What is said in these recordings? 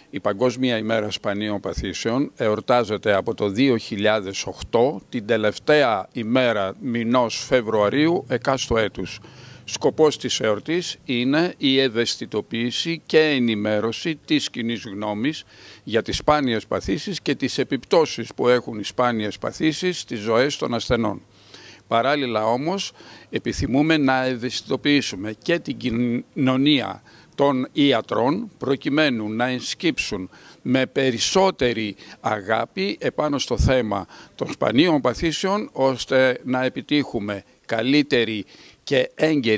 Η Παγκόσμια ημέρα σπανίων παθήσεων εορτάζεται από το 2008, την τελευταία ημέρα μηνός Φεβρουαρίου εκάστου έτους. Σκοπός της εορτής είναι η ευαισθητοποίηση και ενημέρωση της κοινής γνώμης για τις σπάνιες παθήσεις και τις επιπτώσεις που έχουν οι σπάνιες παθήσεις στις ζωές των ασθενών. Παράλληλα όμως επιθυμούμε να ευαισθητοποιήσουμε και την κοινωνία των ιατρών προκειμένου να ενσκύψουν με περισσότερη αγάπη επάνω στο θέμα των σπανίων παθήσεων, ώστε να επιτύχουμε καλύτερη και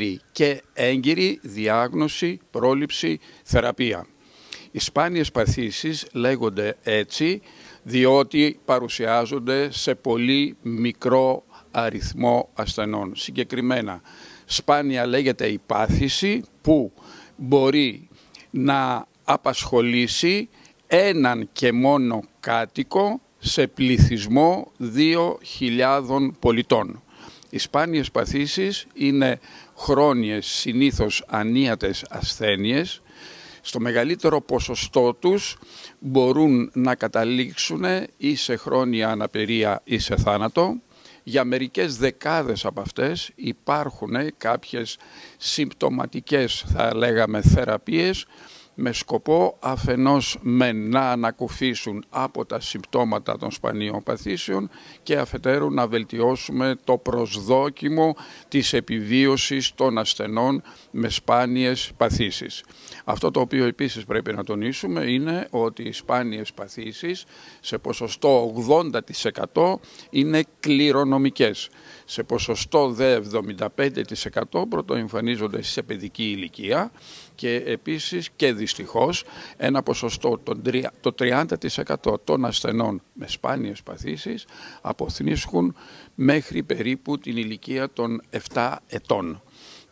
έγκαιρη διάγνωση, πρόληψη, θεραπεία. Οι σπάνιες παθήσεις λέγονται έτσι διότι παρουσιάζονται σε πολύ μικρό αριθμό ασθενών. Συγκεκριμένα, σπάνια λέγεται η πάθηση που μπορεί να απασχολήσει έναν και μόνο κάτοικο σε πληθυσμό 2.000 πολιτών. Οι σπάνιες παθήσεις είναι χρόνιες, συνήθως ανίατες ασθένειες. Στο μεγαλύτερο ποσοστό τους μπορούν να καταλήξουν ή σε χρόνια αναπηρία ή σε θάνατο. Για μερικές δεκάδες από αυτές υπάρχουν κάποιες συμπτωματικές, θα λέγαμε, θεραπείες με σκοπό αφενός να ανακουφίσουν από τα συμπτώματα των σπανίων παθήσεων και αφετέρου να βελτιώσουμε το προσδόκιμο της επιβίωσης των ασθενών με σπάνιες παθήσεις. Αυτό το οποίο επίσης πρέπει να τονίσουμε είναι ότι οι σπάνιες παθήσεις σε ποσοστό 80% είναι κληρονομικές. Σε ποσοστό δε 75% πρωτοεμφανίζονται σε παιδική ηλικία και επίσης και δυστυχώς ένα ποσοστό το 30% των ασθενών με σπάνιες παθήσεις αποθνίσκουν μέχρι περίπου την ηλικία των 7 ετών.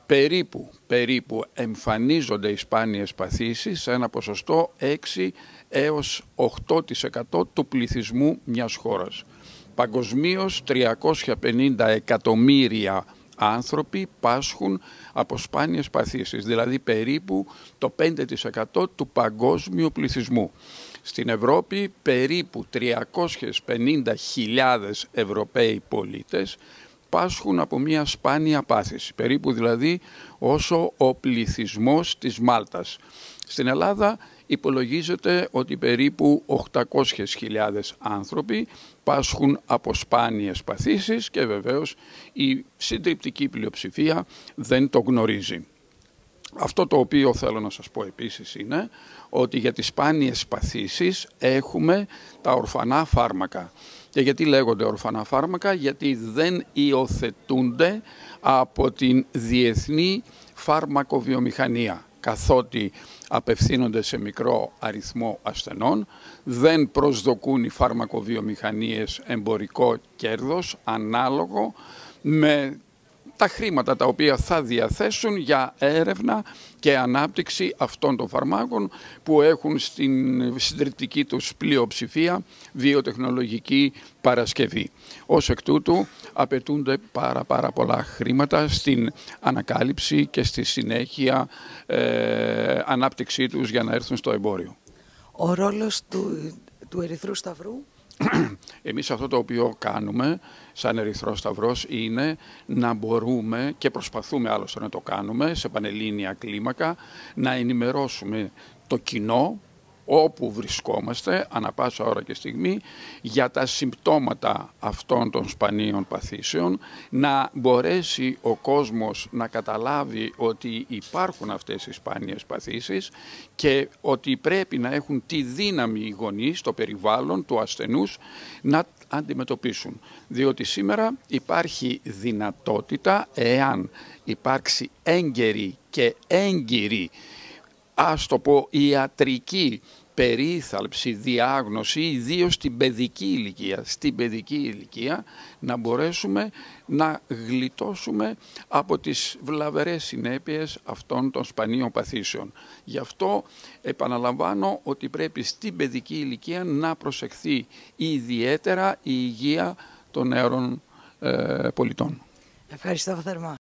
Περίπου εμφανίζονται οι σπάνιες παθήσεις σε ένα ποσοστό 6 έως 8% του πληθυσμού μιας χώρας. Παγκοσμίως 350 εκατομμύρια άνθρωποι πάσχουν από σπάνιες παθήσεις, δηλαδή περίπου το 5% του παγκόσμιου πληθυσμού. Στην Ευρώπη περίπου 350.000 Ευρωπαίοι πολίτες πάσχουν από μια σπάνια πάθηση, περίπου δηλαδή όσο ο πληθυσμός της Μάλτας. Στην Ελλάδα υπολογίζεται ότι περίπου 800.000 άνθρωποι πάσχουν από σπάνιες παθήσεις και βεβαίως η συντριπτική πλειοψηφία δεν το γνωρίζει. Αυτό το οποίο θέλω να σας πω επίσης είναι ότι για τις σπάνιες παθήσεις έχουμε τα ορφανά φάρμακα. Και γιατί λέγονται ορφανά φάρμακα? Γιατί δεν υιοθετούνται από την διεθνή φαρμακοβιομηχανία, καθότι απευθύνονται σε μικρό αριθμό ασθενών, δεν προσδοκούν οι φαρμακοβιομηχανίες εμπορικό κέρδος ανάλογο με τα χρήματα τα οποία θα διαθέσουν για έρευνα και ανάπτυξη αυτών των φαρμάκων που έχουν στην συντριπτική τους πλειοψηφία βιοτεχνολογική παρασκευή. Ως εκ τούτου απαιτούνται πάρα πολλά χρήματα στην ανακάλυψη και στη συνέχεια ανάπτυξή τους για να έρθουν στο εμπόριο. Ο ρόλος του Ερυθρού Σταυρού? Εμείς αυτό το οποίο κάνουμε σαν Ερυθρός Σταυρός είναι να μπορούμε, και προσπαθούμε άλλωστε να το κάνουμε σε πανελλήνια κλίμακα, να ενημερώσουμε το κοινό όπου βρισκόμαστε ανά πάσα ώρα και στιγμή για τα συμπτώματα αυτών των σπανίων παθήσεων, να μπορέσει ο κόσμος να καταλάβει ότι υπάρχουν αυτές οι σπάνιες παθήσεις και ότι πρέπει να έχουν τη δύναμη οι γονείς στο περιβάλλον του ασθενούς να αντιμετωπίσουν. Διότι σήμερα υπάρχει δυνατότητα, εάν υπάρξει έγκαιρη και έγκυρη, ας το πω, ιατρική περίθαλψη, διάγνωση, ιδίως στην παιδική ηλικία, να μπορέσουμε να γλιτώσουμε από τις βλαβερές συνέπειες αυτών των σπανίων παθήσεων. Γι' αυτό επαναλαμβάνω ότι πρέπει στην παιδική ηλικία να προσεχθεί ιδιαίτερα η υγεία των νέων πολιτών. Ευχαριστώ θερμά.